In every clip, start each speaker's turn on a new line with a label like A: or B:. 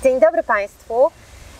A: Dzień dobry Państwu.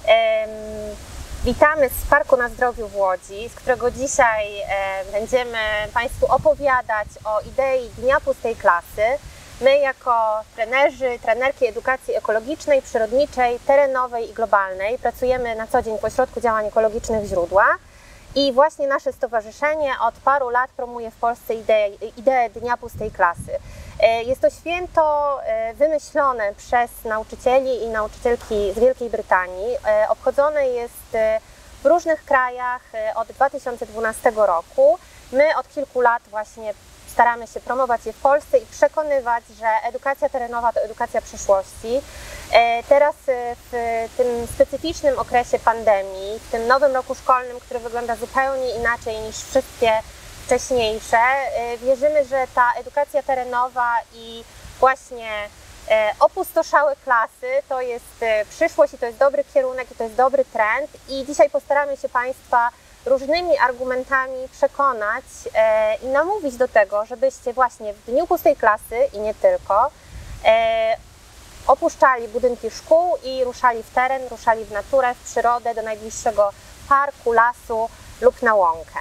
A: Witamy z Parku na Zdrowiu w Łodzi, z którego dzisiaj będziemy Państwu opowiadać o idei Dnia Pustej Klasy. My jako trenerzy, trenerki edukacji ekologicznej, przyrodniczej, terenowej i globalnej pracujemy na co dzień w Ośrodku Działań Ekologicznych Źródła i właśnie nasze stowarzyszenie od paru lat promuje w Polsce ideę Dnia Pustej Klasy. Jest to święto wymyślone przez nauczycieli i nauczycielki z Wielkiej Brytanii. Obchodzone jest w różnych krajach od 2012 roku. My od kilku lat właśnie staramy się promować je w Polsce i przekonywać, że edukacja terenowa to edukacja przyszłości. Teraz w tym specyficznym okresie pandemii, w tym nowym roku szkolnym, który wygląda zupełnie inaczej niż wszystkie wcześniejsze, wierzymy, że ta edukacja terenowa i właśnie opustoszałe klasy to jest przyszłość i to jest dobry kierunek i to jest dobry trend i dzisiaj postaramy się Państwa różnymi argumentami przekonać i namówić do tego, żebyście właśnie w Dniu Pustej Klasy i nie tylko opuszczali budynki szkół i ruszali w teren, ruszali w naturę, w przyrodę, do najbliższego parku, lasu lub na łąkę.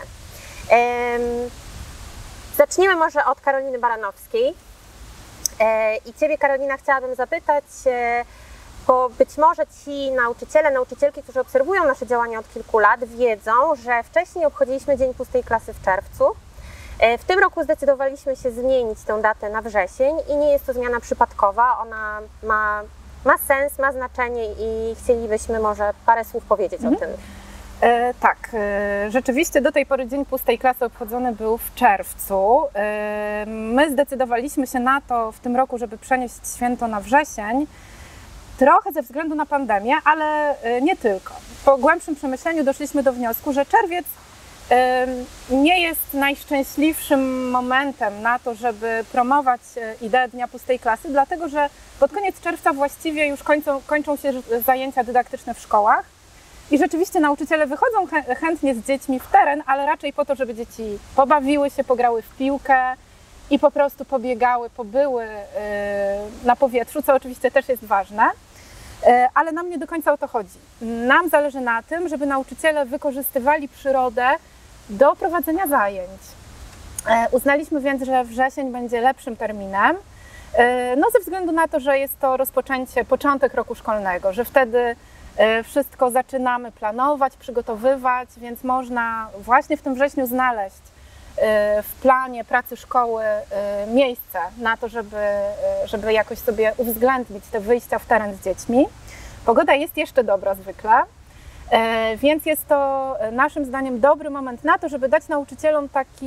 A: Zacznijmy może od Karoliny Baranowskiej. I Ciebie, Karolina, chciałabym zapytać, bo być może ci nauczyciele, nauczycielki, którzy obserwują nasze działania od kilku lat, wiedzą, że wcześniej obchodziliśmy Dzień Pustej Klasy w czerwcu. W tym roku zdecydowaliśmy się zmienić tę datę na wrzesień i nie jest to zmiana przypadkowa, ona ma sens, ma znaczenie i chcielibyśmy może parę słów powiedzieć o tym.
B: Tak, rzeczywiście do tej pory Dzień Pustej Klasy obchodzony był w czerwcu. My zdecydowaliśmy się na to w tym roku, żeby przenieść święto na wrzesień, trochę ze względu na pandemię, ale nie tylko. Po głębszym przemyśleniu doszliśmy do wniosku, że czerwiec nie jest najszczęśliwszym momentem na to, żeby promować ideę Dnia Pustej Klasy, dlatego że pod koniec czerwca właściwie już kończą się zajęcia dydaktyczne w szkołach. I rzeczywiście nauczyciele wychodzą chętnie z dziećmi w teren, ale raczej po to, żeby dzieci pobawiły się, pograły w piłkę i po prostu pobiegały, pobyły na powietrzu, co oczywiście też jest ważne, ale nam nie do końca o to chodzi. Nam zależy na tym, żeby nauczyciele wykorzystywali przyrodę do prowadzenia zajęć. Uznaliśmy więc, że wrzesień będzie lepszym terminem, no ze względu na to, że jest to początek roku szkolnego, że wtedy wszystko zaczynamy planować, przygotowywać, więc można właśnie w tym wrześniu znaleźć w planie pracy szkoły miejsce na to, żeby jakoś sobie uwzględnić te wyjścia w teren z dziećmi. Pogoda jest jeszcze dobra zwykle, więc jest to naszym zdaniem dobry moment na to, żeby dać nauczycielom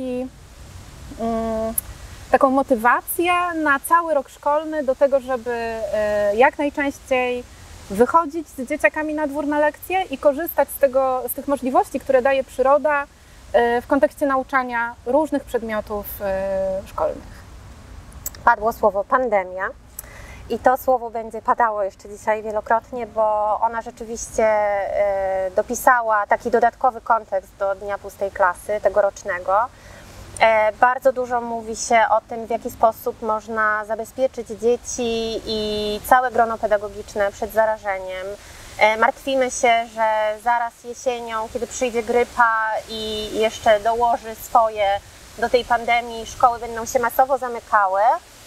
B: taką motywację na cały rok szkolny do tego, żeby jak najczęściej wychodzić z dzieciakami na dwór na lekcje i korzystać z tych możliwości, które daje przyroda w kontekście nauczania różnych przedmiotów szkolnych.
A: Padło słowo pandemia i to słowo będzie padało jeszcze dzisiaj wielokrotnie, bo ona rzeczywiście dopisała taki dodatkowy kontekst do Dnia Pustej Klasy tegorocznego. Bardzo dużo mówi się o tym, w jaki sposób można zabezpieczyć dzieci i całe grono pedagogiczne przed zarażeniem. Martwimy się, że zaraz jesienią, kiedy przyjdzie grypa i jeszcze dołoży swoje do tej pandemii, szkoły będą się masowo zamykały.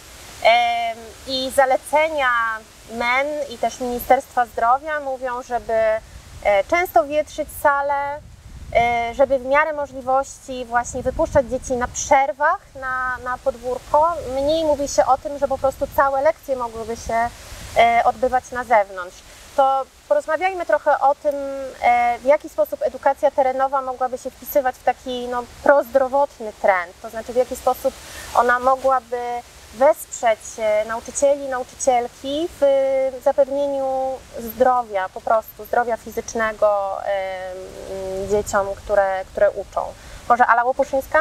A: I zalecenia MEN i też Ministerstwa Zdrowia mówią, żeby często wietrzyć salę, żeby w miarę możliwości właśnie wypuszczać dzieci na przerwach na podwórko. Mniej mówi się o tym, że po prostu całe lekcje mogłyby się odbywać na zewnątrz. To porozmawiajmy trochę o tym, w jaki sposób edukacja terenowa mogłaby się wpisywać w taki prozdrowotny trend, to znaczy w jaki sposób ona mogłaby wesprzeć nauczycieli i nauczycielki w zapewnieniu zdrowia, po prostu zdrowia fizycznego dzieciom, które uczą. Może Ala Łopuszyńska?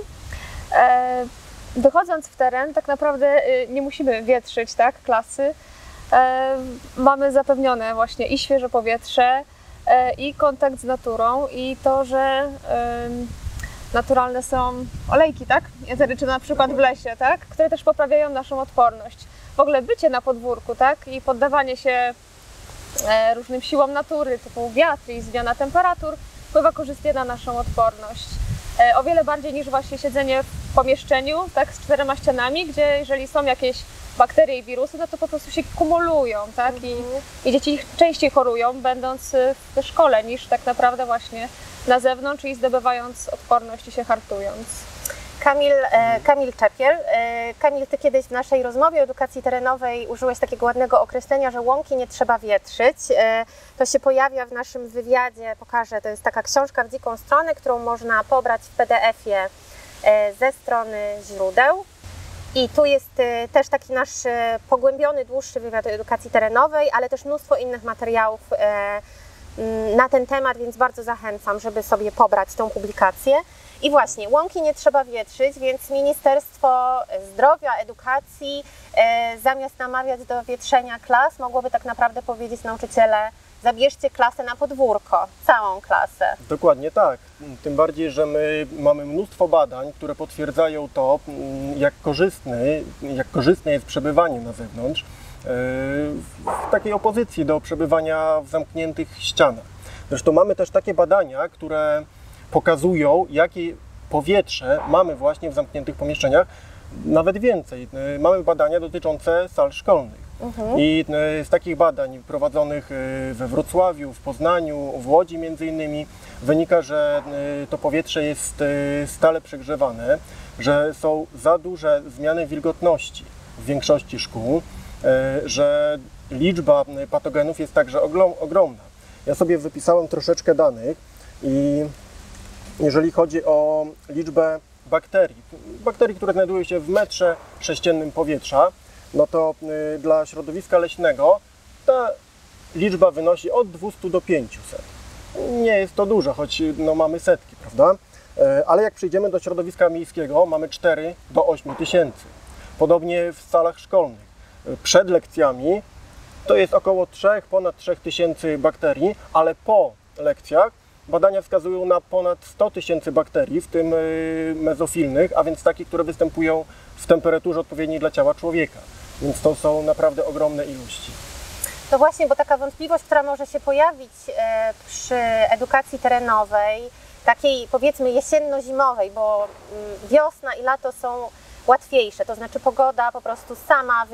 C: Wychodząc w teren, tak naprawdę nie musimy wietrzyć, tak, klasy. Mamy zapewnione właśnie i świeże powietrze, i kontakt z naturą, i to, że naturalne są olejki, tak? Eteryczne na przykład w lesie, tak? Które też poprawiają naszą odporność. W ogóle bycie na podwórku, tak? I poddawanie się różnym siłom natury, typu wiatr i zmiana temperatur, wpływa korzystnie na naszą odporność. O wiele bardziej niż właśnie siedzenie w pomieszczeniu, tak, z 4 ścianami, gdzie jeżeli są jakieś bakterie i wirusy, no to po prostu się kumulują, tak, i dzieci częściej chorują, będąc w szkole, niż tak naprawdę właśnie na zewnątrz i zdobywając odporność i się hartując.
A: Kamil Czepiel. Kamil, ty kiedyś w naszej rozmowie o edukacji terenowej użyłeś takiego ładnego określenia, że łąki nie trzeba wietrzyć. To się pojawia w naszym wywiadzie, pokażę, to jest taka książka w dziką stronę, którą można pobrać w PDF-ie ze strony źródeł. I tu jest też taki nasz pogłębiony, dłuższy wywiad o edukacji terenowej, ale też mnóstwo innych materiałów na ten temat, więc bardzo zachęcam, żeby sobie pobrać tą publikację. I właśnie, łąki nie trzeba wietrzyć, więc Ministerstwo Zdrowia, Edukacji zamiast namawiać do wietrzenia klas, mogłoby tak naprawdę powiedzieć nauczyciele: zabierzcie klasę na podwórko, całą klasę.
D: Dokładnie tak. Tym bardziej, że my mamy mnóstwo badań, które potwierdzają to, jak korzystne jest przebywanie na zewnątrz, w takiej opozycji do przebywania w zamkniętych ścianach. Zresztą mamy też takie badania, które pokazują, jakie powietrze mamy właśnie w zamkniętych pomieszczeniach. Nawet więcej. Mamy badania dotyczące sal szkolnych. I z takich badań prowadzonych we Wrocławiu, w Poznaniu, w Łodzi między innymi wynika, że to powietrze jest stale przegrzewane, że są za duże zmiany wilgotności w większości szkół, że liczba patogenów jest także ogromna. Ja sobie wypisałem troszeczkę danych i jeżeli chodzi o liczbę bakterii, które znajdują się w metrze sześciennym powietrza, no to dla środowiska leśnego ta liczba wynosi od 200 do 500. Nie jest to dużo, choć no, mamy setki, prawda? Ale jak przyjdziemy do środowiska miejskiego, mamy 4 do 8 tysięcy. Podobnie w salach szkolnych. Przed lekcjami to jest około ponad 3 tysięcy bakterii, ale po lekcjach badania wskazują na ponad 100 tysięcy bakterii, w tym mezofilnych, a więc takich, które występują w temperaturze odpowiedniej dla ciała człowieka. Więc to są naprawdę ogromne ilości.
A: No właśnie, bo taka wątpliwość, która może się pojawić przy edukacji terenowej, takiej powiedzmy jesienno-zimowej, bo wiosna i lato są łatwiejsze, to znaczy pogoda po prostu sama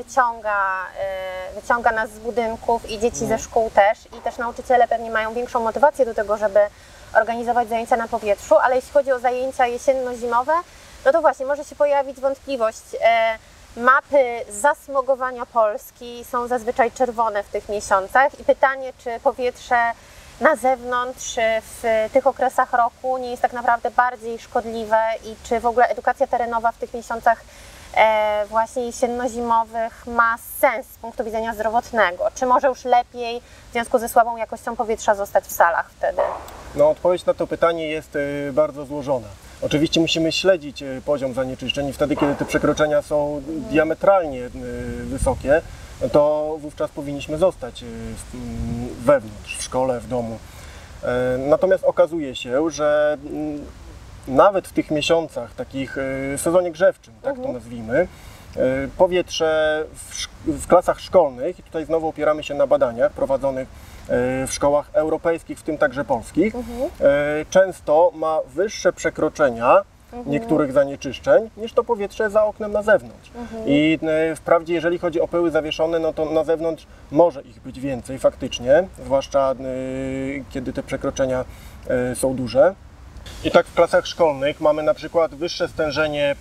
A: wyciąga nas z budynków i dzieci ze szkół też, i też nauczyciele pewnie mają większą motywację do tego, żeby organizować zajęcia na powietrzu, ale jeśli chodzi o zajęcia jesienno-zimowe, no to właśnie może się pojawić wątpliwość. Mapy zasmogowania Polski są zazwyczaj czerwone w tych miesiącach i pytanie, czy powietrze na zewnątrz w tych okresach roku nie jest tak naprawdę bardziej szkodliwe i czy w ogóle edukacja terenowa w tych miesiącach właśnie jesienno-zimowych ma sens z punktu widzenia zdrowotnego? Czy może już lepiej w związku ze słabą jakością powietrza zostać w salach wtedy?
D: No, odpowiedź na to pytanie jest bardzo złożona. Oczywiście musimy śledzić poziom zanieczyszczeń i wtedy, kiedy te przekroczenia są diametralnie wysokie, to wówczas powinniśmy zostać wewnątrz, w szkole, w domu. Natomiast okazuje się, że nawet w tych miesiącach, takich w sezonie grzewczym, tak to nazwijmy, powietrze w klasach szkolnych, i tutaj znowu opieramy się na badaniach prowadzonych w szkołach europejskich, w tym także polskich, często ma wyższe przekroczenia niektórych zanieczyszczeń niż to powietrze za oknem na zewnątrz. I wprawdzie jeżeli chodzi o pyły zawieszone, no to na zewnątrz może ich być więcej faktycznie, zwłaszcza kiedy te przekroczenia są duże. I tak w klasach szkolnych mamy na przykład wyższe stężenie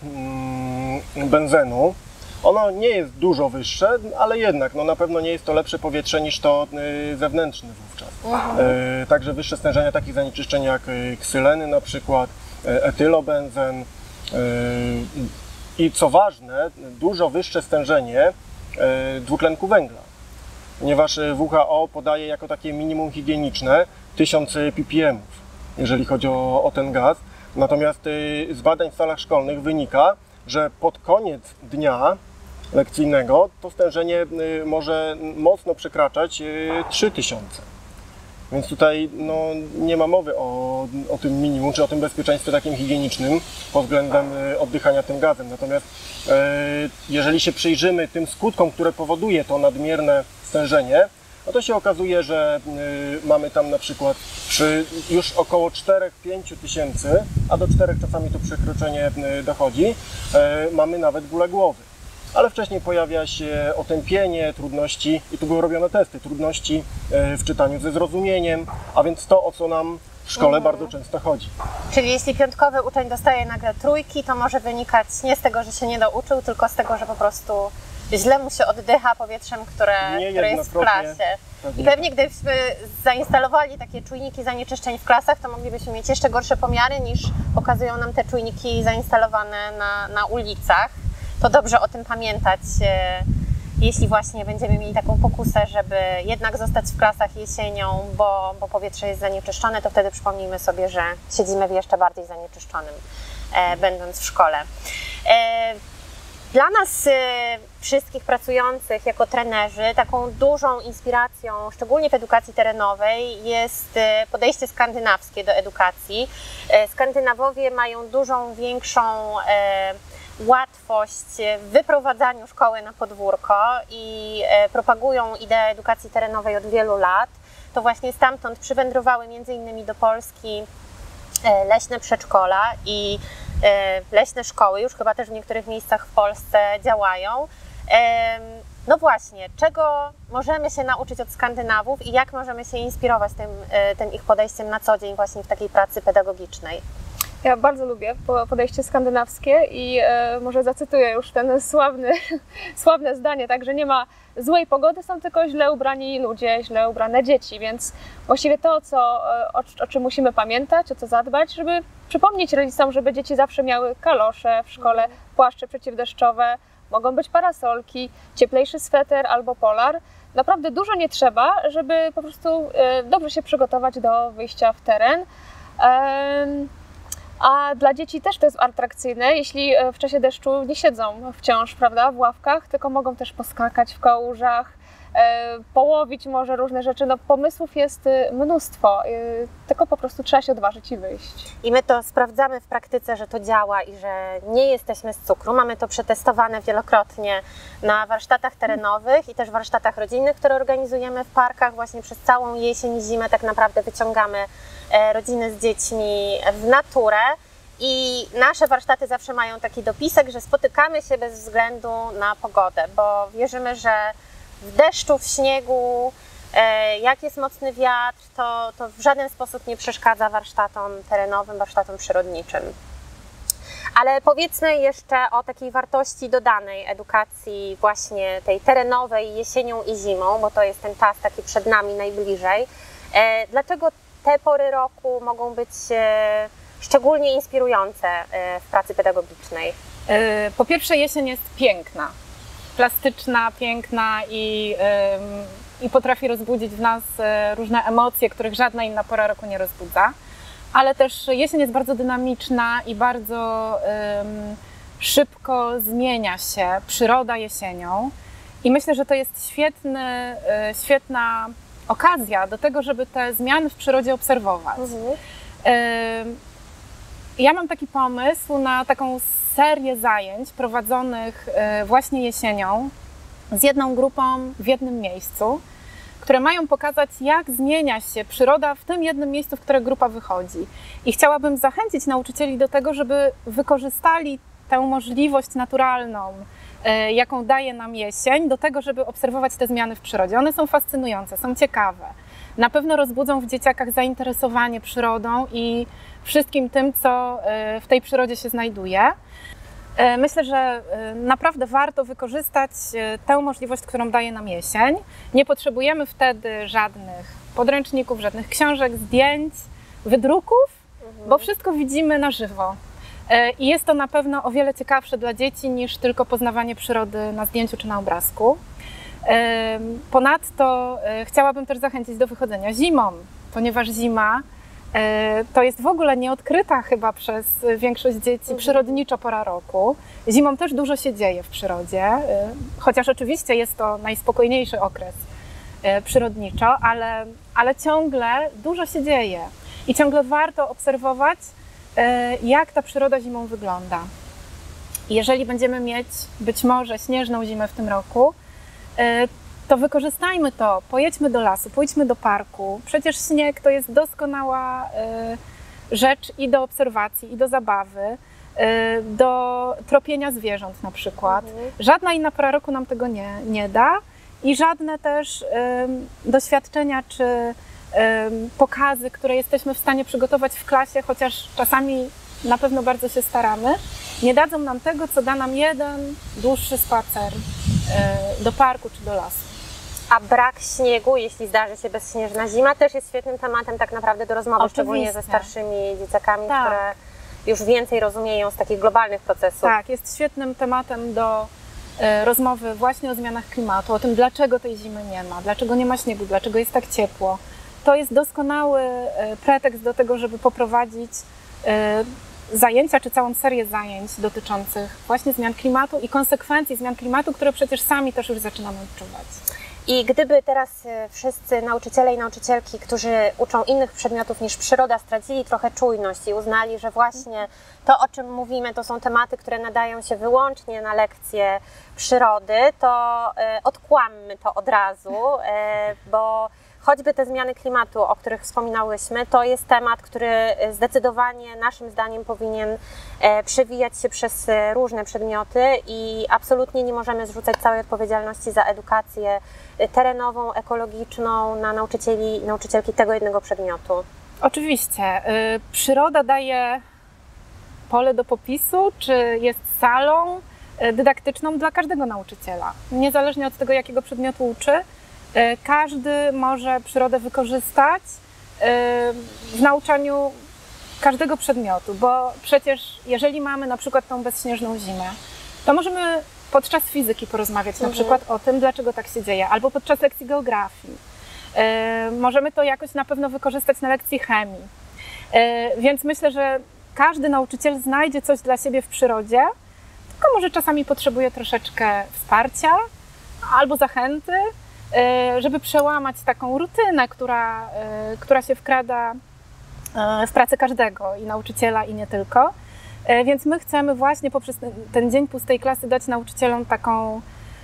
D: benzenu. Ono nie jest dużo wyższe, ale jednak no na pewno nie jest to lepsze powietrze niż to zewnętrzne wówczas. Także wyższe stężenia takich zanieczyszczeń jak ksyleny na przykład, etylobenzen i co ważne, dużo wyższe stężenie dwutlenku węgla, ponieważ WHO podaje jako takie minimum higieniczne 1000 ppm, jeżeli chodzi o ten gaz. Natomiast z badań w salach szkolnych wynika, że pod koniec dnia lekcyjnego to stężenie może mocno przekraczać 3000. Więc tutaj no, nie ma mowy o tym minimum, czy o tym bezpieczeństwie takim higienicznym pod względem oddychania tym gazem. Natomiast jeżeli się przyjrzymy tym skutkom, które powoduje to nadmierne stężenie, no to się okazuje, że mamy tam na przykład przy już około 4-5 tysięcy, a do 4 czasami to przekroczenie dochodzi, mamy nawet bóle głowy. Ale wcześniej pojawia się otępienie, trudności, i tu były robione testy, trudności w czytaniu ze zrozumieniem, a więc to, o co nam w szkole bardzo często chodzi.
A: Czyli jeśli piątkowy uczeń dostaje nagle trójki, to może wynikać nie z tego, że się nie douczył, tylko z tego, że po prostu źle mu się oddycha powietrzem, które jest w klasie. I pewnie gdybyśmy zainstalowali takie czujniki zanieczyszczeń w klasach, to moglibyśmy mieć jeszcze gorsze pomiary niż pokazują nam te czujniki zainstalowane na ulicach. To dobrze o tym pamiętać, jeśli właśnie będziemy mieli taką pokusę, żeby jednak zostać w klasach jesienią, bo powietrze jest zanieczyszczone, to wtedy przypomnijmy sobie, że siedzimy w jeszcze bardziej zanieczyszczonym, będąc w szkole. Dla nas wszystkich pracujących jako trenerzy taką dużą inspiracją, szczególnie w edukacji terenowej, jest podejście skandynawskie do edukacji. Skandynawowie mają dużą, większą łatwość w wyprowadzaniu szkoły na podwórko i propagują ideę edukacji terenowej od wielu lat. To właśnie stamtąd przywędrowały m.in. do Polski leśne przedszkola i leśne szkoły, już chyba też w niektórych miejscach w Polsce działają. No właśnie, czego możemy się nauczyć od Skandynawów i jak możemy się inspirować tym ich podejściem na co dzień właśnie w takiej pracy pedagogicznej?
C: Ja bardzo lubię podejście skandynawskie i może zacytuję już ten sławne zdanie, tak, że nie ma złej pogody, są tylko źle ubrani ludzie, źle ubrane dzieci, więc właściwie to, o czym musimy pamiętać, o co zadbać, żeby przypomnieć rodzicom, żeby dzieci zawsze miały kalosze w szkole, płaszcze przeciwdeszczowe, mogą być parasolki, cieplejszy sweter albo polar. Naprawdę dużo nie trzeba, żeby po prostu dobrze się przygotować do wyjścia w teren. A dla dzieci też to jest atrakcyjne, jeśli w czasie deszczu nie siedzą wciąż, prawda, w ławkach, tylko mogą też poskakać w kałużach, połowić może różne rzeczy. No, pomysłów jest mnóstwo, tylko po prostu trzeba się odważyć i wyjść.
A: I my to sprawdzamy w praktyce, że to działa i że nie jesteśmy z cukru. Mamy to przetestowane wielokrotnie na warsztatach terenowych i też warsztatach rodzinnych, które organizujemy w parkach. Właśnie przez całą jesień i zimę tak naprawdę wyciągamy rodziny z dziećmi w naturę. I nasze warsztaty zawsze mają taki dopisek, że spotykamy się bez względu na pogodę, bo wierzymy, że w deszczu, w śniegu, jak jest mocny wiatr, to w żaden sposób nie przeszkadza warsztatom terenowym, warsztatom przyrodniczym. Ale powiedzmy jeszcze o takiej wartości dodanej edukacji właśnie tej terenowej jesienią i zimą, bo to jest ten czas taki przed nami najbliżej. Dlaczego te pory roku mogą być szczególnie inspirujące w pracy pedagogicznej?
B: Po pierwsze, jesień jest piękna, plastyczna, piękna i potrafi rozbudzić w nas różne emocje, których żadna inna pora roku nie rozbudza. Ale też jesień jest bardzo dynamiczna i bardzo szybko zmienia się przyroda jesienią. I myślę, że to jest świetna okazja do tego, żeby te zmiany w przyrodzie obserwować. Ja mam taki pomysł na taką serię zajęć prowadzonych właśnie jesienią z jedną grupą w jednym miejscu, które mają pokazać, jak zmienia się przyroda w tym jednym miejscu, w które grupa wychodzi. I chciałabym zachęcić nauczycieli do tego, żeby wykorzystali tę możliwość naturalną, jaką daje nam jesień, do tego, żeby obserwować te zmiany w przyrodzie. One są fascynujące, są ciekawe. Na pewno rozbudzą w dzieciakach zainteresowanie przyrodą i wszystkim tym, co w tej przyrodzie się znajduje. Myślę, że naprawdę warto wykorzystać tę możliwość, którą daje nam jesień. Nie potrzebujemy wtedy żadnych podręczników, żadnych książek, zdjęć, wydruków, bo wszystko widzimy na żywo. I jest to na pewno o wiele ciekawsze dla dzieci niż tylko poznawanie przyrody na zdjęciu czy na obrazku. Ponadto chciałabym też zachęcić do wychodzenia zimą, ponieważ zima to jest w ogóle nieodkryta chyba przez większość dzieci przyrodniczo pora roku. Zimą też dużo się dzieje w przyrodzie, chociaż oczywiście jest to najspokojniejszy okres przyrodniczo, ale ciągle dużo się dzieje i ciągle warto obserwować, jak ta przyroda zimą wygląda. Jeżeli będziemy mieć być może śnieżną zimę w tym roku, to wykorzystajmy to, pojedźmy do lasu, pójdźmy do parku. Przecież śnieg to jest doskonała rzecz i do obserwacji, i do zabawy, do tropienia zwierząt na przykład. Żadna inna pora roku nam tego nie da i żadne też doświadczenia czy pokazy, które jesteśmy w stanie przygotować w klasie, chociaż czasami na pewno bardzo się staramy, nie dadzą nam tego, co da nam jeden dłuższy spacer do parku czy do lasu.
A: A brak śniegu, jeśli zdarzy się bezśnieżna zima, też jest świetnym tematem tak naprawdę do rozmowy,
B: Oczywiście.
A: szczególnie ze starszymi dzieciakami,
B: Tak.
A: które już więcej rozumieją z takich globalnych procesów.
B: Tak, jest świetnym tematem do rozmowy właśnie o zmianach klimatu, o tym, dlaczego tej zimy nie ma, dlaczego nie ma śniegu, dlaczego jest tak ciepło. To jest doskonały pretekst do tego, żeby poprowadzić zajęcia, czy całą serię zajęć dotyczących właśnie zmian klimatu i konsekwencji zmian klimatu, które przecież sami też już zaczynamy odczuwać.
A: I gdyby teraz wszyscy nauczyciele i nauczycielki, którzy uczą innych przedmiotów niż przyroda, stracili trochę czujność i uznali, że właśnie to, o czym mówimy, to są tematy, które nadają się wyłącznie na lekcje przyrody, to odkłammy to od razu, bo choćby te zmiany klimatu, o których wspominałyśmy, to jest temat, który zdecydowanie naszym zdaniem powinien przewijać się przez różne przedmioty i absolutnie nie możemy zrzucać całej odpowiedzialności za edukację terenową, ekologiczną na nauczycieli i nauczycielki tego jednego przedmiotu.
B: Oczywiście. Przyroda daje pole do popisu, czy jest salą dydaktyczną dla każdego nauczyciela. Niezależnie od tego, jakiego przedmiotu uczy, każdy może przyrodę wykorzystać w nauczaniu każdego przedmiotu, bo przecież jeżeli mamy na przykład tą bezśnieżną zimę, to możemy podczas fizyki porozmawiać na przykład o tym, dlaczego tak się dzieje, albo podczas lekcji geografii. Możemy to jakoś na pewno wykorzystać na lekcji chemii. Więc myślę, że każdy nauczyciel znajdzie coś dla siebie w przyrodzie, tylko może czasami potrzebuje troszeczkę wsparcia albo zachęty, żeby przełamać taką rutynę, która się wkrada w pracę każdego, i nauczyciela, i nie tylko. Więc my chcemy właśnie poprzez ten Dzień Pustej Klasy dać nauczycielom taką,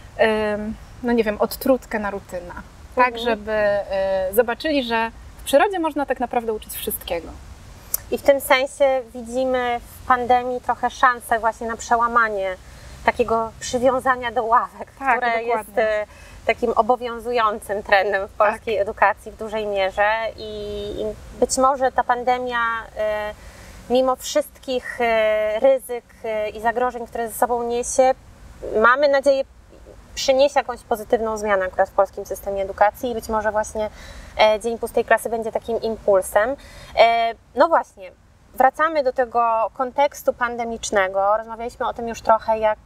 B: no nie wiem, odtrutkę na rutynę. Tak, żeby zobaczyli, że w przyrodzie można tak naprawdę uczyć wszystkiego.
A: I w tym sensie widzimy w pandemii trochę szansę właśnie na przełamanie takiego przywiązania do ławek,
B: Tak,
A: które
B: dokładnie.
A: jest takim obowiązującym trendem w polskiej edukacji w dużej mierze i być może ta pandemia mimo wszystkich ryzyk i zagrożeń, które ze sobą niesie, mamy nadzieję, przyniesie jakąś pozytywną zmianę akurat w polskim systemie edukacji i być może właśnie Dzień Pustej Klasy będzie takim impulsem. No właśnie, wracamy do tego kontekstu pandemicznego. Rozmawialiśmy o tym już trochę, jak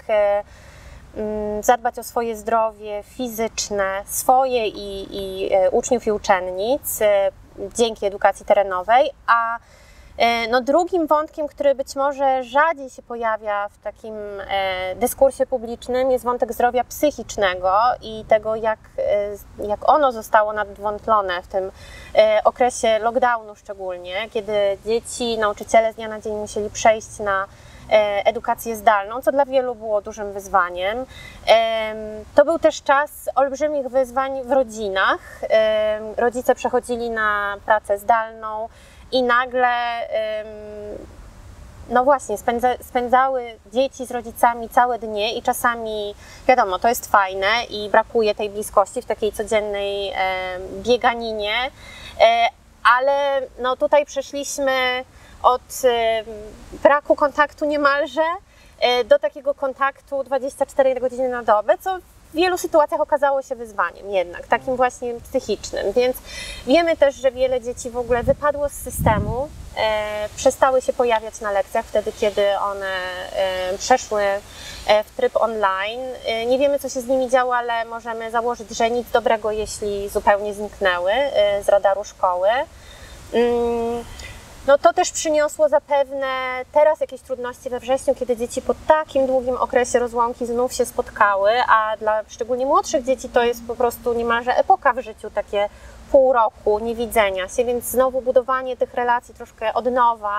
A: zadbać o swoje zdrowie fizyczne, swoje i uczniów i uczennic dzięki edukacji terenowej, a no drugim wątkiem, który być może rzadziej się pojawia w takim dyskursie publicznym, jest wątek zdrowia psychicznego i tego, jak ono zostało nadwątlone w tym okresie lockdownu szczególnie, kiedy dzieci, nauczyciele z dnia na dzień musieli przejść na edukację zdalną, co dla wielu było dużym wyzwaniem. To był też czas olbrzymich wyzwań w rodzinach. Rodzice przechodzili na pracę zdalną i nagle, no właśnie, spędzały dzieci z rodzicami całe dnie i czasami, wiadomo, to jest fajne i brakuje tej bliskości w takiej codziennej bieganinie, ale no tutaj przeszliśmy od braku kontaktu niemalże do takiego kontaktu 24 godziny na dobę, co w wielu sytuacjach okazało się wyzwaniem jednak, takim właśnie psychicznym, więc wiemy też, że wiele dzieci w ogóle wypadło z systemu, przestały się pojawiać na lekcjach wtedy, kiedy one przeszły w tryb online. Nie wiemy, co się z nimi działo, ale możemy założyć, że nic dobrego, jeśli zupełnie zniknęły z radaru szkoły. No to też przyniosło zapewne teraz jakieś trudności we wrześniu, kiedy dzieci po takim długim okresie rozłąki znów się spotkały, a dla szczególnie młodszych dzieci to jest po prostu niemalże epoka w życiu, takie pół roku niewidzenia się, więc znowu budowanie tych relacji troszkę od nowa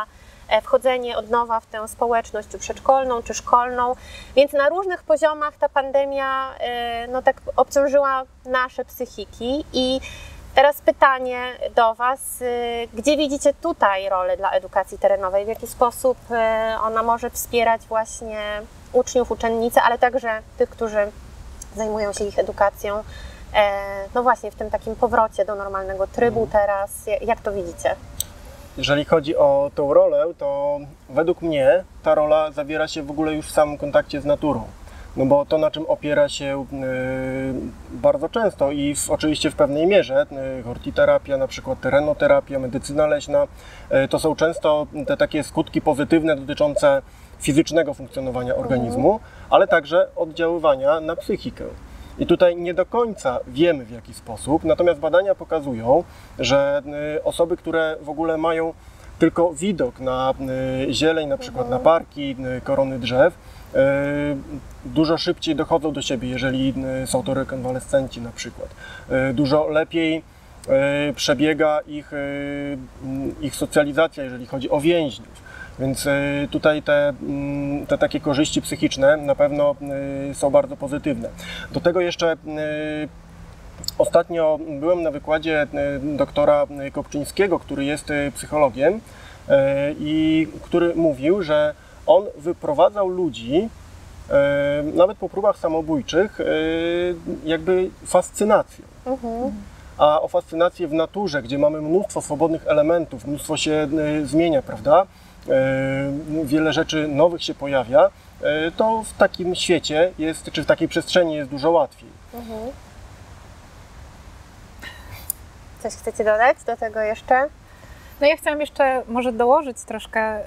A: wchodzenie od nowa w tę społeczność, czy przedszkolną, czy szkolną, więc na różnych poziomach ta pandemia no tak obciążyła nasze psychiki. I teraz pytanie do Was, gdzie widzicie tutaj rolę dla edukacji terenowej, w jaki sposób ona może wspierać właśnie uczniów, uczennice, ale także tych, którzy zajmują się ich edukacją, no właśnie w tym takim powrocie do normalnego trybu teraz, jak to widzicie?
D: Jeżeli chodzi o tą rolę, to według mnie ta rola zawiera się w ogóle już w samym kontakcie z naturą. No bo to, na czym opiera się bardzo często i oczywiście w pewnej mierze hortiterapia, na przykład terenoterapia, medycyna leśna, to są często te takie skutki pozytywne dotyczące fizycznego funkcjonowania organizmu, ale także oddziaływania na psychikę. I tutaj nie do końca wiemy, w jaki sposób, natomiast badania pokazują, że osoby, które w ogóle mają tylko widok na zieleń, na przykład na parki, korony drzew, dużo szybciej dochodzą do siebie, jeżeli są to rekonwalescenci na przykład. Dużo lepiej przebiega ich socjalizacja, jeżeli chodzi o więźniów. Więc tutaj te takie korzyści psychiczne na pewno są bardzo pozytywne. Do tego jeszcze ostatnio byłem na wykładzie doktora Kopczyńskiego, który jest psychologiem i który mówił, że on wyprowadzał ludzi nawet po próbach samobójczych jakby fascynacją. A o fascynację w naturze, gdzie mamy mnóstwo swobodnych elementów, mnóstwo się zmienia, prawda? Wiele rzeczy nowych się pojawia, to w takim świecie jest, czy w takiej przestrzeni jest dużo łatwiej.
A: Coś chcecie dodać do tego jeszcze?
B: No ja chciałam jeszcze może dołożyć troszkę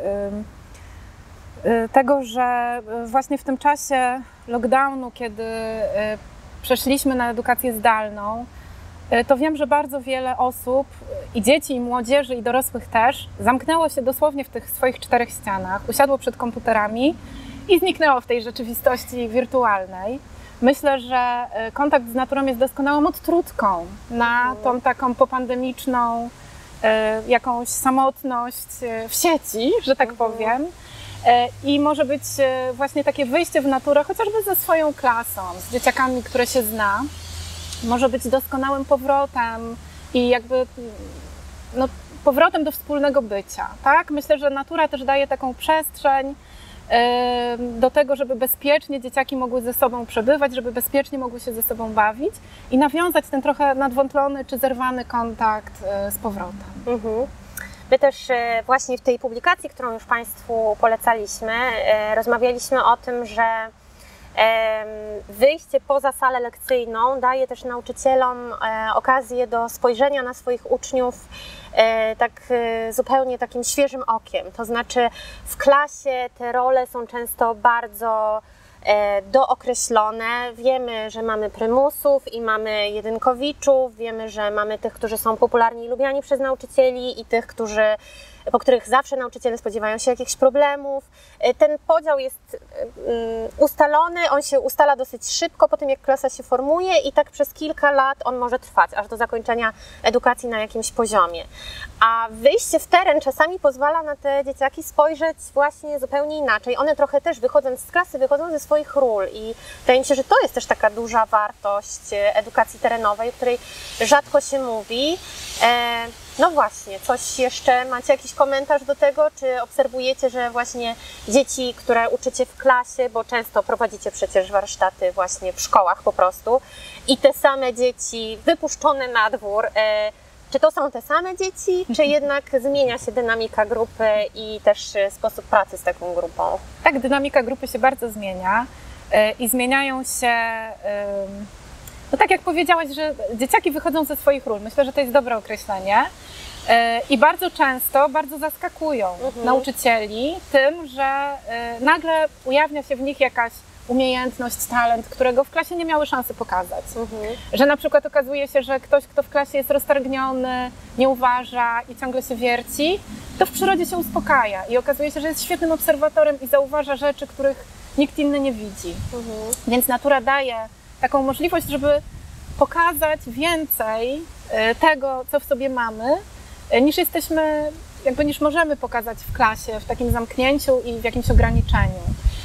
B: tego, że właśnie w tym czasie lockdownu, kiedy przeszliśmy na edukację zdalną, to wiem, że bardzo wiele osób, i dzieci, i młodzieży, i dorosłych też, zamknęło się dosłownie w tych swoich czterech ścianach, usiadło przed komputerami i zniknęło w tej rzeczywistości wirtualnej. Myślę, że kontakt z naturą jest doskonałą odtrutką na tą taką popandemiczną jakąś samotność w sieci, że tak powiem. I może być właśnie takie wyjście w naturę, chociażby ze swoją klasą, z dzieciakami, które się zna, może być doskonałym powrotem i jakby no, powrotem do wspólnego bycia, tak? Myślę, że natura też daje taką przestrzeń do tego, żeby bezpiecznie dzieciaki mogły ze sobą przebywać, żeby bezpiecznie mogły się ze sobą bawić i nawiązać ten trochę nadwątlony czy zerwany kontakt z powrotem.
A: My też właśnie w tej publikacji, którą już Państwu polecaliśmy, rozmawialiśmy o tym, że wyjście poza salę lekcyjną daje też nauczycielom okazję do spojrzenia na swoich uczniów tak zupełnie takim świeżym okiem. To znaczy w klasie te role są często bardzo dookreślone. Wiemy, że mamy prymusów i mamy jedynkowiczów, wiemy, że mamy tych, którzy są popularni i lubiani przez nauczycieli i tych, po których zawsze nauczyciele spodziewają się jakichś problemów. Ten podział jest ustalony, on się ustala dosyć szybko po tym, jak klasa się formuje i tak przez kilka lat on może trwać, aż do zakończenia edukacji na jakimś poziomie. A wyjście w teren czasami pozwala na te dzieciaki spojrzeć właśnie zupełnie inaczej. One trochę też wychodząc z klasy, wychodzą ze swoich ról i wydaje mi się, że to jest też taka duża wartość edukacji terenowej, o której rzadko się mówi. No właśnie, coś jeszcze, macie jakiś komentarz do tego? Czy obserwujecie, że właśnie dzieci, które uczycie w klasie, bo często prowadzicie przecież warsztaty właśnie w szkołach po prostu i te same dzieci wypuszczone na dwór, czy to są te same dzieci, czy jednak zmienia się dynamika grupy i też sposób pracy z taką grupą?
B: Tak, dynamika grupy się bardzo zmienia i zmieniają się... No tak jak powiedziałaś, że dzieciaki wychodzą ze swoich ról. Myślę, że to jest dobre określenie. I bardzo często bardzo zaskakują nauczycieli tym, że nagle ujawnia się w nich jakaś umiejętność, talent, którego w klasie nie miały szansy pokazać. Że na przykład okazuje się, że ktoś, kto w klasie jest roztargniony, nie uważa i ciągle się wierci, to w przyrodzie się uspokaja i okazuje się, że jest świetnym obserwatorem i zauważa rzeczy, których nikt inny nie widzi. Więc natura daje taką możliwość, żeby pokazać więcej tego, co w sobie mamy, niż jesteśmy jakby niż możemy pokazać w klasie, w takim zamknięciu i w jakimś ograniczeniu.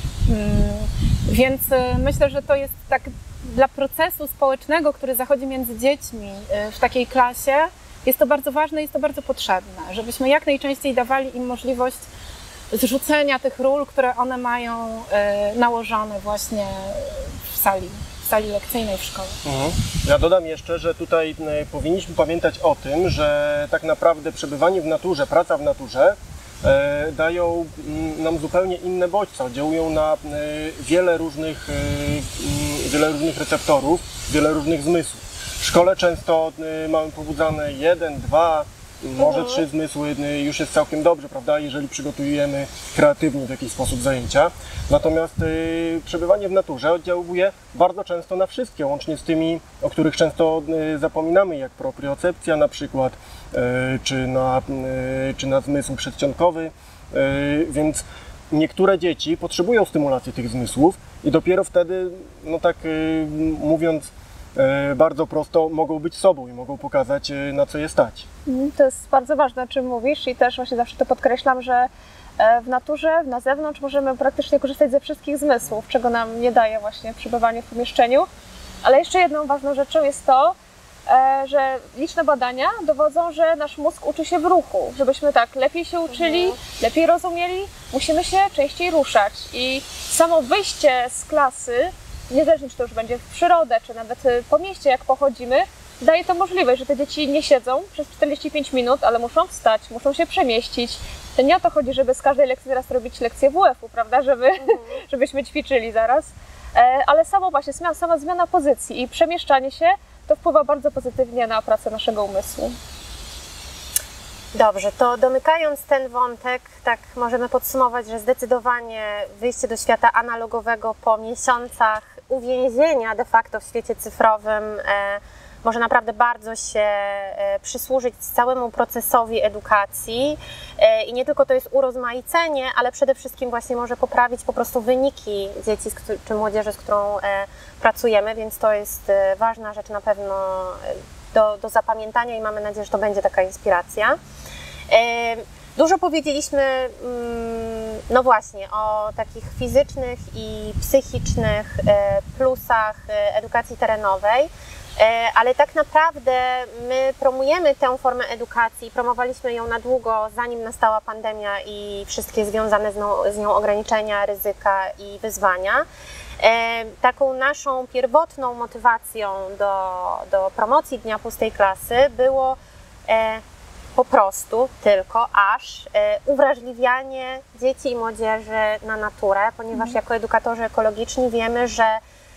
B: Więc myślę, że to jest tak dla procesu społecznego, który zachodzi między dziećmi w takiej klasie, jest to bardzo ważne, jest to bardzo potrzebne, żebyśmy jak najczęściej dawali im możliwość zrzucenia tych ról, które one mają nałożone właśnie w sali lekcyjnej w szkole.
D: Ja dodam jeszcze, że tutaj powinniśmy pamiętać o tym, że tak naprawdę przebywanie w naturze, praca w naturze dają nam zupełnie inne bodźce, oddziałują na wiele różnych receptorów, wiele różnych zmysłów. W szkole często mamy pobudzane 1, 2, może 3 zmysły, już jest całkiem dobrze, prawda, jeżeli przygotujemy kreatywnie w jakiś sposób zajęcia. Natomiast przebywanie w naturze oddziałuje bardzo często na wszystkie, łącznie z tymi, o których często zapominamy, jak propriocepcja na przykład, czy na zmysł przedsionkowy, więc niektóre dzieci potrzebują stymulacji tych zmysłów i dopiero wtedy, no tak mówiąc bardzo prosto, mogą być sobą i mogą pokazać, na co je stać.
C: To jest bardzo ważne, o czym mówisz i też właśnie zawsze to podkreślam, że w naturze, na zewnątrz możemy praktycznie korzystać ze wszystkich zmysłów, czego nam nie daje właśnie przebywanie w pomieszczeniu. Ale jeszcze jedną ważną rzeczą jest to, że liczne badania dowodzą, że nasz mózg uczy się w ruchu. Żebyśmy tak lepiej się uczyli, lepiej rozumieli, musimy się częściej ruszać. I samo wyjście z klasy, niezależnie czy to już będzie w przyrodę, czy nawet po mieście, jak pochodzimy, daje to możliwość, że te dzieci nie siedzą przez 45 minut, ale muszą wstać, muszą się przemieścić. To nie o to chodzi, żeby z każdej lekcji zaraz robić lekcję WF-u, prawda, żebyśmy ćwiczyli zaraz, ale sama zmiana pozycji i przemieszczanie się to wpływa bardzo pozytywnie na pracę naszego umysłu.
A: Dobrze, to domykając ten wątek, tak możemy podsumować, że zdecydowanie wyjście do świata analogowego po miesiącach uwięzienia de facto w świecie cyfrowym może naprawdę bardzo się przysłużyć całemu procesowi edukacji i nie tylko to jest urozmaicenie, ale przede wszystkim właśnie może poprawić po prostu wyniki dzieci czy młodzieży, z którą pracujemy, więc to jest ważna rzecz na pewno do zapamiętania i mamy nadzieję, że to będzie taka inspiracja. Dużo powiedzieliśmy, no właśnie, o takich fizycznych i psychicznych plusach edukacji terenowej, ale tak naprawdę my promujemy tę formę edukacji, promowaliśmy ją na długo, zanim nastała pandemia i wszystkie związane z nią ograniczenia, ryzyka i wyzwania. Taką naszą pierwotną motywacją do promocji Dnia Pustej Klasy było po prostu tylko aż uwrażliwianie dzieci i młodzieży na naturę, ponieważ jako edukatorzy ekologiczni wiemy, że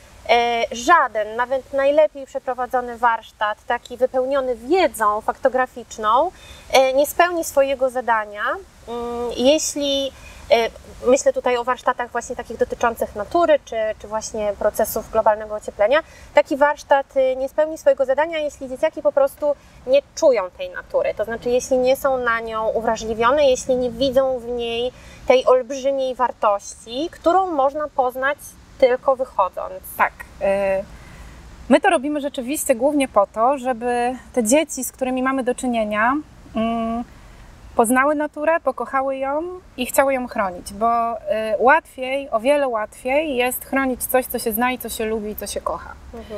A: żaden, nawet najlepiej przeprowadzony warsztat, taki wypełniony wiedzą faktograficzną, nie spełni swojego zadania, jeśli myślę tutaj o warsztatach właśnie takich dotyczących natury, czy właśnie procesów globalnego ocieplenia. Taki warsztat nie spełni swojego zadania, jeśli dzieciaki po prostu nie czują tej natury. To znaczy, jeśli nie są na nią uwrażliwione, jeśli nie widzą w niej tej olbrzymiej wartości, którą można poznać tylko wychodząc.
B: Tak. My to robimy rzeczywiście głównie po to, żeby te dzieci, z którymi mamy do czynienia, poznały naturę, pokochały ją i chciały ją chronić, bo o wiele łatwiej jest chronić coś, co się zna i co się lubi i co się kocha.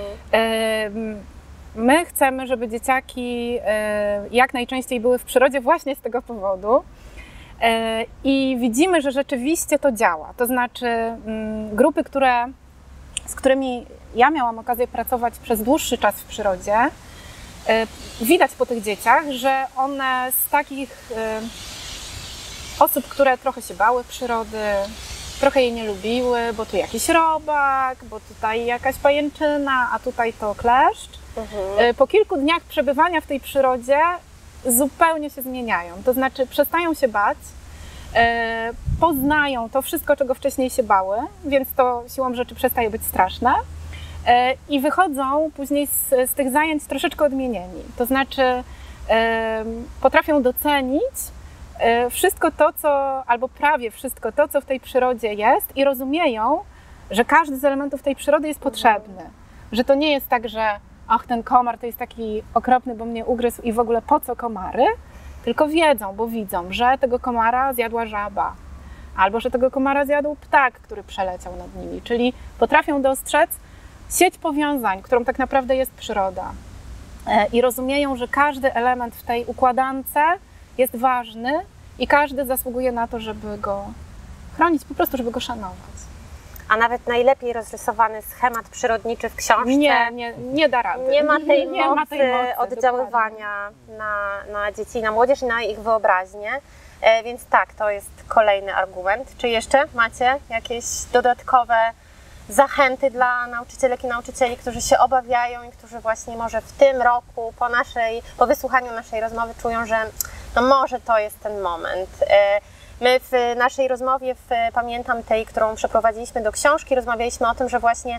B: My chcemy, żeby dzieciaki jak najczęściej były w przyrodzie właśnie z tego powodu i widzimy, że rzeczywiście to działa. To znaczy grupy, z którymi ja miałam okazję pracować przez dłuższy czas w przyrodzie, widać po tych dzieciach, że one z takich osób, które trochę się bały przyrody, trochę jej nie lubiły, bo tu jakiś robak, bo tutaj jakaś pajęczyna, a tutaj to kleszcz. Po kilku dniach przebywania w tej przyrodzie zupełnie się zmieniają. To znaczy przestają się bać, poznają to wszystko, czego wcześniej się bały, więc to siłą rzeczy przestaje być straszne. I wychodzą później z tych zajęć troszeczkę odmienieni. To znaczy potrafią docenić wszystko to, albo prawie wszystko to, co w tej przyrodzie jest i rozumieją, że każdy z elementów tej przyrody jest potrzebny. Że to nie jest tak, że ach, ten komar to jest taki okropny, bo mnie ugryzł i w ogóle po co komary? tylko wiedzą, bo widzą, że tego komara zjadła żaba, albo że tego komara zjadł ptak, który przeleciał nad nimi. Czyli potrafią dostrzec sieć powiązań, którą tak naprawdę jest przyroda. I rozumieją, że każdy element w tej układance jest ważny i każdy zasługuje na to, żeby go chronić, po prostu, żeby go szanować.
A: A nawet najlepiej rozrysowany schemat przyrodniczy w książce
B: Nie da rady.
A: nie ma tej
B: Nie ma tej mocy
A: oddziaływania na dzieci, na młodzież i na ich wyobraźnię. Więc tak, to jest kolejny argument. Czy jeszcze macie jakieś dodatkowe zachęty dla nauczycielek i nauczycieli, którzy się obawiają i którzy właśnie może w tym roku, po wysłuchaniu naszej rozmowy czują, że no może to jest ten moment. My w naszej rozmowie, pamiętam tej, którą przeprowadziliśmy do książki, rozmawialiśmy o tym, że właśnie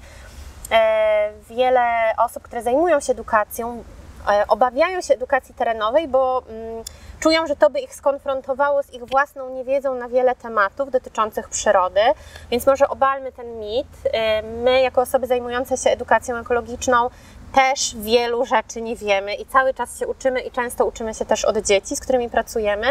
A: wiele osób, które zajmują się edukacją, obawiają się edukacji terenowej, bo czują, że to by ich skonfrontowało z ich własną niewiedzą na wiele tematów dotyczących przyrody, więc może obalmy ten mit. My, jako osoby zajmujące się edukacją ekologiczną, też wielu rzeczy nie wiemy i cały czas się uczymy i często uczymy się też od dzieci, z którymi pracujemy.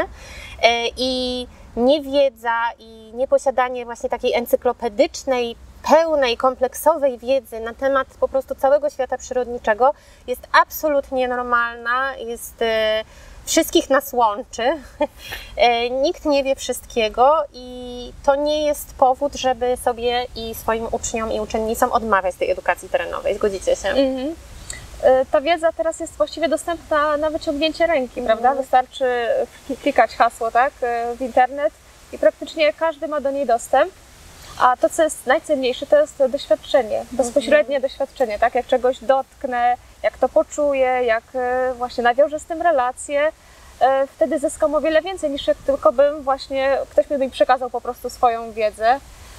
A: I niewiedza i nieposiadanie właśnie takiej encyklopedycznej, pełnej, kompleksowej wiedzy na temat po prostu całego świata przyrodniczego jest absolutnie normalna, wszystkich nas łączy. Nikt nie wie wszystkiego i to nie jest powód, żeby sobie i swoim uczniom i uczennicom odmawiać tej edukacji terenowej. Zgodzicie się?
C: Ta wiedza teraz jest właściwie dostępna na wyciągnięcie ręki, prawda? Wystarczy klikać hasło, tak, w internet i praktycznie każdy ma do niej dostęp. A to, co jest najcenniejsze, to jest doświadczenie, bezpośrednie doświadczenie, tak? Jak czegoś dotknę, jak to poczuję, jak właśnie nawiążę z tym relacje, wtedy zyskam o wiele więcej niż jak tylko ktoś mi przekazał po prostu swoją wiedzę.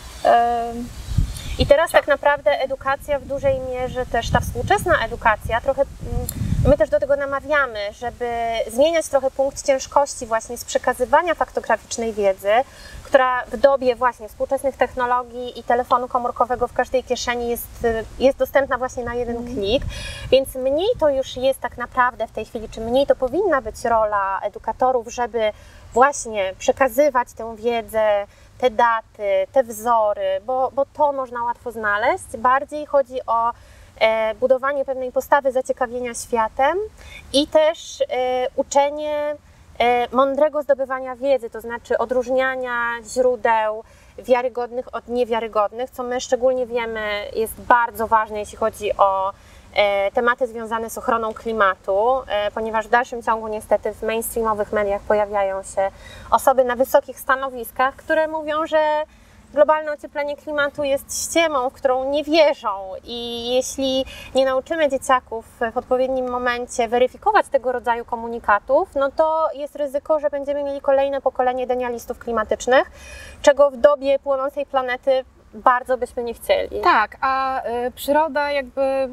A: I teraz tak naprawdę edukacja w dużej mierze, też ta współczesna edukacja, trochę my też do tego namawiamy, żeby zmieniać trochę punkt ciężkości właśnie z przekazywania faktograficznej wiedzy, która w dobie właśnie współczesnych technologii i telefonu komórkowego w każdej kieszeni jest dostępna właśnie na jeden klik, więc mniej to już jest tak naprawdę w tej chwili, czy mniej to powinna być rola edukatorów, żeby właśnie przekazywać tę wiedzę, te daty, te wzory, bo to można łatwo znaleźć. Bardziej chodzi o budowanie pewnej postawy zaciekawienia światem i też uczenie mądrego zdobywania wiedzy, to znaczy odróżniania źródeł wiarygodnych od niewiarygodnych, co my szczególnie wiemy jest bardzo ważne, jeśli chodzi o tematy związane z ochroną klimatu, ponieważ w dalszym ciągu niestety w mainstreamowych mediach pojawiają się osoby na wysokich stanowiskach, które mówią, że globalne ocieplenie klimatu jest ściemą, w którą nie wierzą i jeśli nie nauczymy dzieciaków w odpowiednim momencie weryfikować tego rodzaju komunikatów, no to jest ryzyko, że będziemy mieli kolejne pokolenie denialistów klimatycznych, czego w dobie płonącej planety bardzo byśmy nie chcieli.
B: Tak, a przyroda jakby,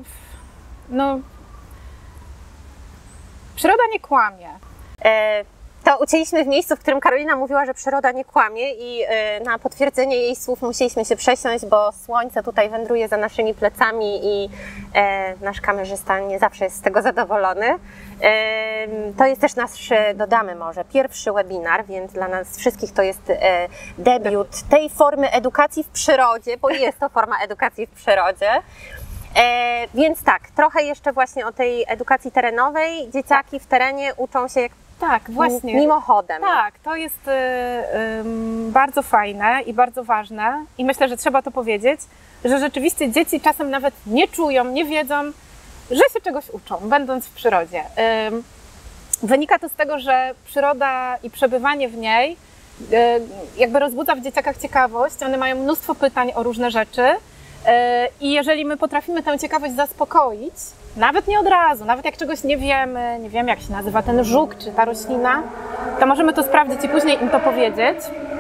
B: przyroda nie kłamie.
A: To ucięliśmy w miejscu, w którym Karolina mówiła, że przyroda nie kłamie i na potwierdzenie jej słów musieliśmy się przesiąść, bo słońce tutaj wędruje za naszymi plecami i nasz kamerzysta nie zawsze jest z tego zadowolony. To jest też nasz, dodamy może, pierwszy webinar, więc dla nas wszystkich to jest debiut tej formy edukacji w przyrodzie, bo jest to forma edukacji w przyrodzie. Więc tak, trochę jeszcze właśnie o tej edukacji terenowej. Dzieciaki w terenie uczą się
B: Tak, właśnie.
A: Mimochodem.
B: Tak, to jest bardzo fajne i bardzo ważne i myślę, że trzeba to powiedzieć, że rzeczywiście dzieci czasem nawet nie czują, nie wiedzą, że się czegoś uczą, będąc w przyrodzie. Wynika to z tego, że przyroda i przebywanie w niej jakby rozbudza w dzieciakach ciekawość, one mają mnóstwo pytań o różne rzeczy i jeżeli my potrafimy tę ciekawość zaspokoić, nawet nie od razu, nawet jak czegoś nie wiemy jak się nazywa ten żuk czy ta roślina, to możemy to sprawdzić i później im to powiedzieć.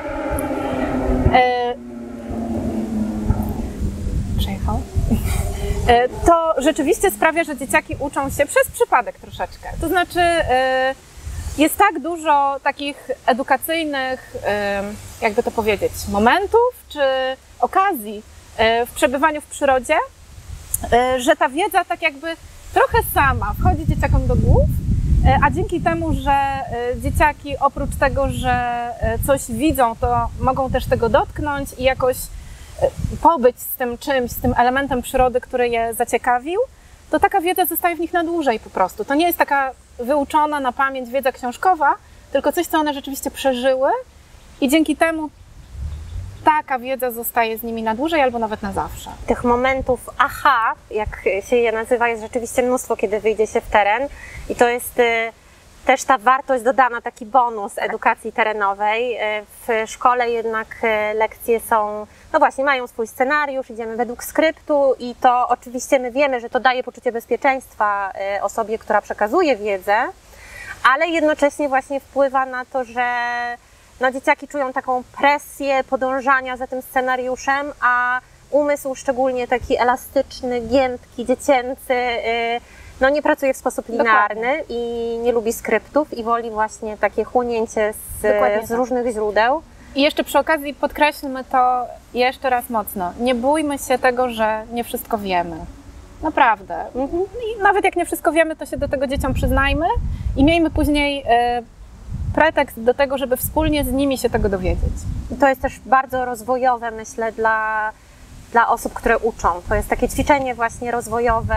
B: Przejechał. To rzeczywiście sprawia, że dzieciaki uczą się przez przypadek troszeczkę. To znaczy jest tak dużo takich edukacyjnych, jakby to powiedzieć, momentów czy okazji w przebywaniu w przyrodzie, że ta wiedza tak jakby trochę sama wchodzi dzieciakom do głów A dzięki temu, że dzieciaki oprócz tego, że coś widzą, to mogą też tego dotknąć i jakoś pobyć z tym czymś, z tym elementem przyrody, który je zaciekawił, to taka wiedza zostaje w nich na dłużej po prostu. To nie jest taka wyuczona na pamięć wiedza książkowa, tylko coś, co one rzeczywiście przeżyły i dzięki temu taka wiedza zostaje z nimi na dłużej albo nawet na zawsze.
A: Tych momentów aha, jak się je nazywa, jest rzeczywiście mnóstwo, kiedy wyjdzie się w teren i to jest też ta wartość dodana, taki bonus edukacji terenowej. W szkole jednak lekcje są, no właśnie, mają swój scenariusz, idziemy według skryptu i to oczywiście my wiemy, że to daje poczucie bezpieczeństwa osobie, która przekazuje wiedzę, ale jednocześnie właśnie wpływa na to, że no, dzieciaki czują taką presję podążania za tym scenariuszem, a umysł szczególnie taki elastyczny, giętki, dziecięcy, no nie pracuje w sposób linearny i nie lubi skryptów i woli właśnie takie chłonięcie z różnych źródeł.
B: I jeszcze przy okazji podkreślmy to jeszcze raz mocno. Nie bójmy się tego, że nie wszystko wiemy. Naprawdę. I nawet jak nie wszystko wiemy, to się do tego dzieciom przyznajmy i miejmy później pretekst do tego, żeby wspólnie z nimi się tego dowiedzieć.
A: I to jest też bardzo rozwojowe, myślę, dla osób, które uczą. To jest takie ćwiczenie właśnie rozwojowe,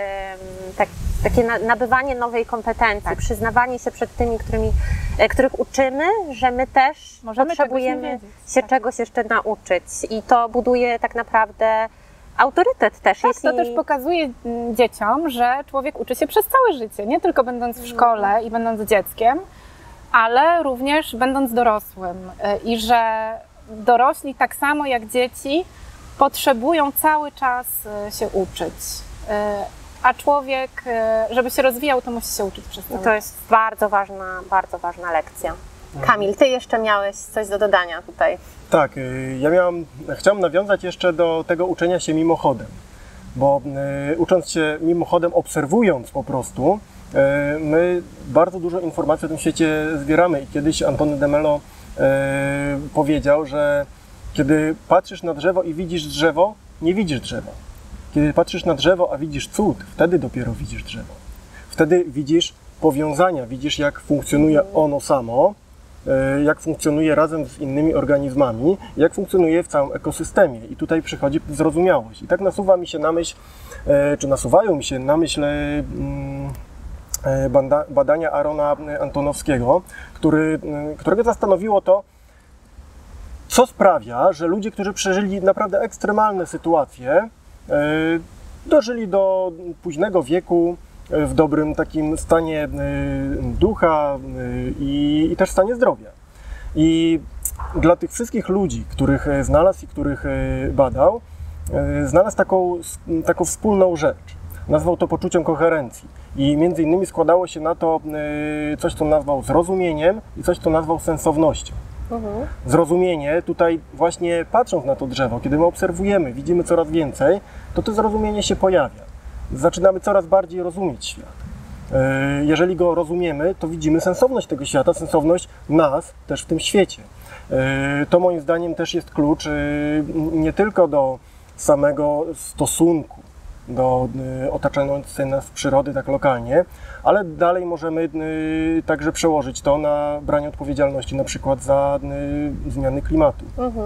A: takie nabywanie nowej kompetencji, przyznawanie się przed tymi, których uczymy, że my też potrzebujemy się czegoś jeszcze nauczyć. I to buduje tak naprawdę autorytet też.
B: Tak, to też pokazuje dzieciom, że człowiek uczy się przez całe życie, nie tylko będąc w szkole i będąc dzieckiem, ale również będąc dorosłym i że dorośli tak samo jak dzieci potrzebują cały czas się uczyć, a człowiek, żeby się rozwijał, to musi się uczyć przez cały czas.
A: To jest bardzo ważna lekcja. Kamil, ty jeszcze miałeś coś do dodania tutaj.
D: Tak, chciałem nawiązać jeszcze do tego uczenia się mimochodem, bo ucząc się mimochodem, obserwując po prostu, my bardzo dużo informacji o tym świecie zbieramy i kiedyś Antony de Mello powiedział, że kiedy patrzysz na drzewo i widzisz drzewo, nie widzisz drzewa. Kiedy patrzysz na drzewo, a widzisz cud, wtedy dopiero widzisz drzewo. Wtedy widzisz powiązania, widzisz jak funkcjonuje ono samo, jak funkcjonuje razem z innymi organizmami, jak funkcjonuje w całym ekosystemie. I tutaj przychodzi zrozumiałość. I tak nasuwają mi się na myśl badania Arona Antonowskiego, którego zastanowiło to, co sprawia, że ludzie, którzy przeżyli naprawdę ekstremalne sytuacje, dożyli do późnego wieku w dobrym takim stanie ducha i też stanie zdrowia. I dla tych wszystkich ludzi, których znalazł i których badał, znalazł taką wspólną rzecz. Nazwał to poczuciem koherencji. I między innymi składało się na to coś, co nazwał zrozumieniem i coś, co nazwał sensownością. Zrozumienie, tutaj właśnie patrząc na to drzewo, kiedy my obserwujemy, widzimy coraz więcej, to zrozumienie się pojawia. Zaczynamy coraz bardziej rozumieć świat. Jeżeli go rozumiemy, to widzimy sensowność tego świata, sensowność nas też w tym świecie. To moim zdaniem też jest klucz nie tylko do samego stosunku do otaczającej nas przyrody tak lokalnie, ale dalej możemy także przełożyć to na branie odpowiedzialności na przykład za zmiany klimatu.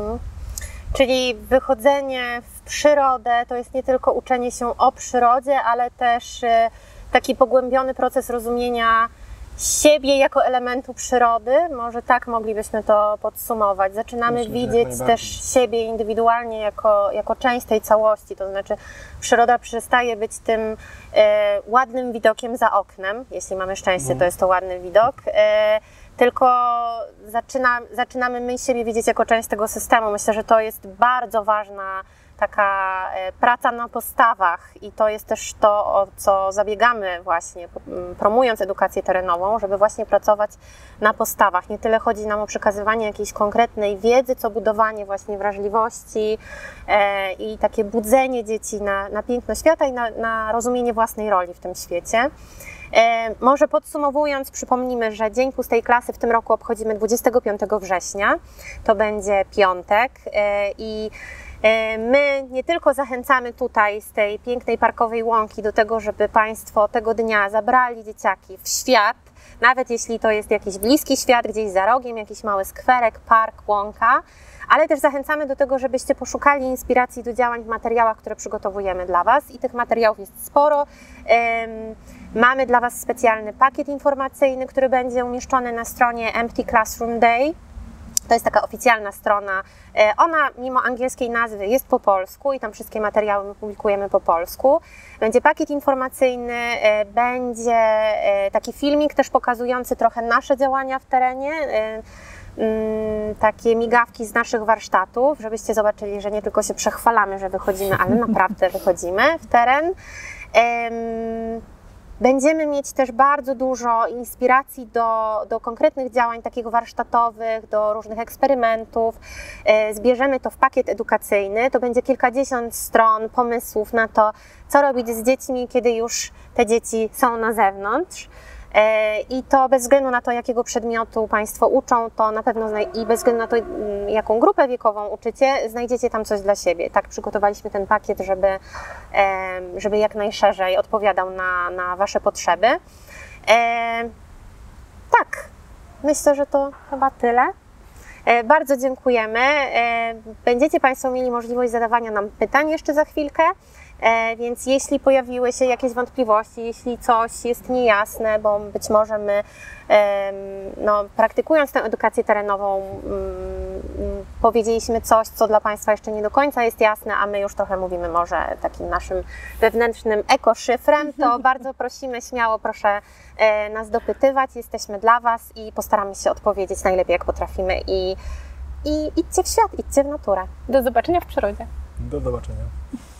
A: Czyli wychodzenie w przyrodę to jest nie tylko uczenie się o przyrodzie, ale też taki pogłębiony proces rozumienia siebie jako elementu przyrody. Może tak moglibyśmy to podsumować. Zaczynamy widzieć też siebie indywidualnie jako część tej całości. To znaczy przyroda przestaje być tym ładnym widokiem za oknem. Jeśli mamy szczęście, to jest to ładny widok. Tylko zaczynamy my siebie widzieć jako część tego systemu. Myślę, że to jest bardzo ważna taka praca na postawach i to jest też to, o co zabiegamy właśnie, promując edukację terenową, żeby właśnie pracować na postawach. Nie tyle chodzi nam o przekazywanie jakiejś konkretnej wiedzy, co budowanie właśnie wrażliwości i takie budzenie dzieci na piękno świata i na rozumienie własnej roli w tym świecie. Może podsumowując, przypomnimy, że Dzień Pustej Klasy w tym roku obchodzimy 25 września. To będzie piątek i my nie tylko zachęcamy tutaj z tej pięknej parkowej łąki do tego, żeby Państwo tego dnia zabrali dzieciaki w świat, nawet jeśli to jest jakiś bliski świat, gdzieś za rogiem, jakiś mały skwerek, park, łąka, ale też zachęcamy do tego, żebyście poszukali inspiracji do działań w materiałach, które przygotowujemy dla Was i tych materiałów jest sporo. Mamy dla Was specjalny pakiet informacyjny, który będzie umieszczony na stronie Empty Classroom Day. To jest taka oficjalna strona. Ona mimo angielskiej nazwy jest po polsku i tam wszystkie materiały my publikujemy po polsku. Będzie pakiet informacyjny, będzie taki filmik też pokazujący trochę nasze działania w terenie, takie migawki z naszych warsztatów, żebyście zobaczyli, że nie tylko się przechwalamy, że wychodzimy, ale naprawdę wychodzimy w teren. Będziemy mieć też bardzo dużo inspiracji do konkretnych działań takich warsztatowych, do różnych eksperymentów. Zbierzemy to w pakiet edukacyjny. To będzie kilkadziesiąt stron pomysłów na to, co robić z dziećmi, kiedy już te dzieci są na zewnątrz. I to bez względu na to, jakiego przedmiotu Państwo uczą, to na pewno i bez względu na to, jaką grupę wiekową uczycie, znajdziecie tam coś dla siebie. Tak przygotowaliśmy ten pakiet, żeby jak najszerzej odpowiadał na Wasze potrzeby. Tak, myślę, że to chyba tyle. Bardzo dziękujemy. Będziecie Państwo mieli możliwość zadawania nam pytań jeszcze za chwilkę. Więc jeśli pojawiły się jakieś wątpliwości, jeśli coś jest niejasne, bo być może my praktykując tę edukację terenową powiedzieliśmy coś, co dla Państwa jeszcze nie do końca jest jasne, a my już trochę mówimy może takim naszym wewnętrznym ekoszyfrem, to bardzo prosimy, śmiało proszę nas dopytywać, jesteśmy dla Was i postaramy się odpowiedzieć najlepiej jak potrafimy i idźcie w świat, idźcie w naturę.
B: Do zobaczenia w przyrodzie.
D: Do zobaczenia.